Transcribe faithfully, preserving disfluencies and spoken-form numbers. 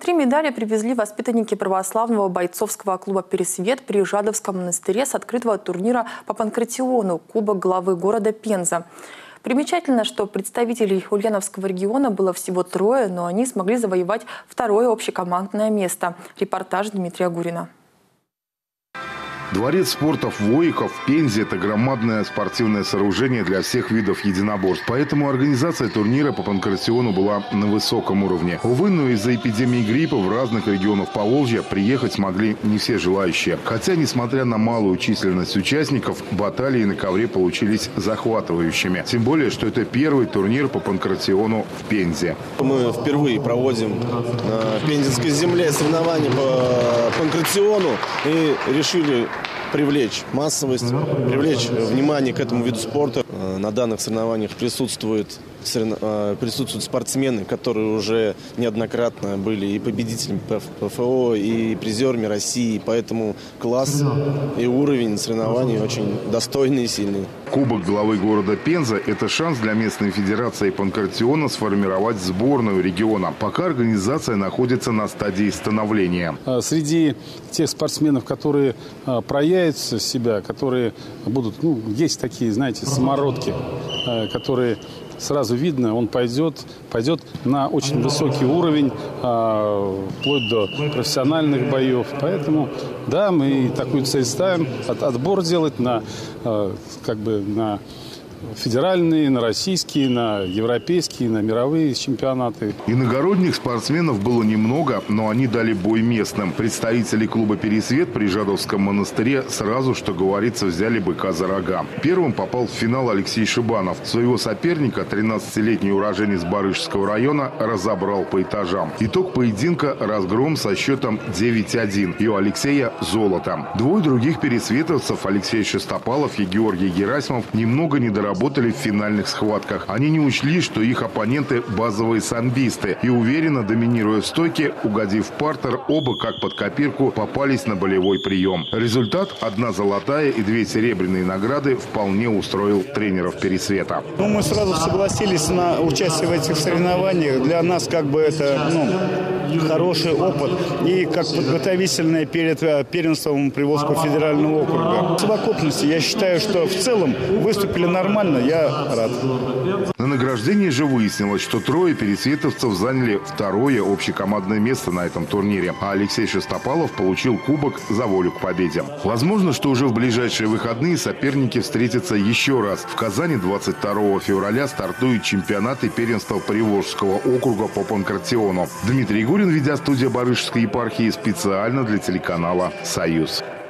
Три медали привезли воспитанники православного бойцовского клуба «Пересвет» при Жадовском монастыре с открытого турнира по панкратиону «Кубок главы города Пенза». Примечательно, что представителей Ульяновского региона было всего трое, но они смогли завоевать второе общекомандное место. Репортаж Дмитрия Гурина. Дворец спорта в Воиков в Пензе – это громадное спортивное сооружение для всех видов единоборств. Поэтому организация турнира по панкратиону была на высоком уровне. Увы, но из-за эпидемии гриппа в разных регионах Поволжья приехать смогли не все желающие. Хотя, несмотря на малую численность участников, баталии на ковре получились захватывающими. Тем более, что это первый турнир по панкратиону в Пензе. Мы впервые проводим на пензенской земле соревнования по панкратиону и решили привлечь массовость, привлечь внимание к этому виду спорта. На данных соревнованиях присутствуют, присутствуют спортсмены, которые уже неоднократно были и победителями ПФО, и призерами России. Поэтому класс и уровень соревнований очень достойный и сильный. Кубок главы города Пенза – это шанс для местной федерации панкратиона сформировать сборную региона. Пока организация находится на стадии становления. Среди тех спортсменов, которые проявят себя, которые будут, ну, есть такие, знаете, самородки, которые сразу видно, он пойдет, пойдет на очень высокий уровень, вплоть до профессиональных боев. Поэтому, да, мы такую цель ставим, от, отбор делать на, как бы, на федеральные, на российские, на европейские, на мировые чемпионаты. Иногородних спортсменов было немного, но они дали бой местным. Представители клуба «Пересвет» при Жадовском монастыре сразу, что говорится, взяли быка за рога. Первым попал в финал Алексей Шибанов. Своего соперника, тринадцатилетний уроженец Барышского района, разобрал по этажам. Итог поединка – разгром со счетом девять один. И у Алексея золото. Двое других пересветовцев, Алексей Шестопалов и Георгий Герасимов, немного не доработали. Работали в финальных схватках. Они не учли, что их оппоненты – базовые самбисты. И уверенно, доминируя в стойке, угодив в партер, оба, как под копирку, попались на болевой прием. Результат – одна золотая и две серебряные награды вполне устроил тренеров Пересвета. Ну, мы сразу согласились на участие в этих соревнованиях. Для нас как бы это, ну, хороший опыт и как подготовительное перед первенством Приволжского федерального округа. В совокупности я считаю, что в целом выступили нормально. Я рад. На награждении же выяснилось, что трое пересветовцев заняли второе общекомандное место на этом турнире, а Алексей Шестопалов получил кубок за волю к победе. Возможно, что уже в ближайшие выходные соперники встретятся еще раз. В Казани двадцать второго февраля стартует чемпионат и первенство Приволжского округа по панкратиону. Дмитрий Гурин, видеостудия Барышской епархии, специально для телеканала «Союз».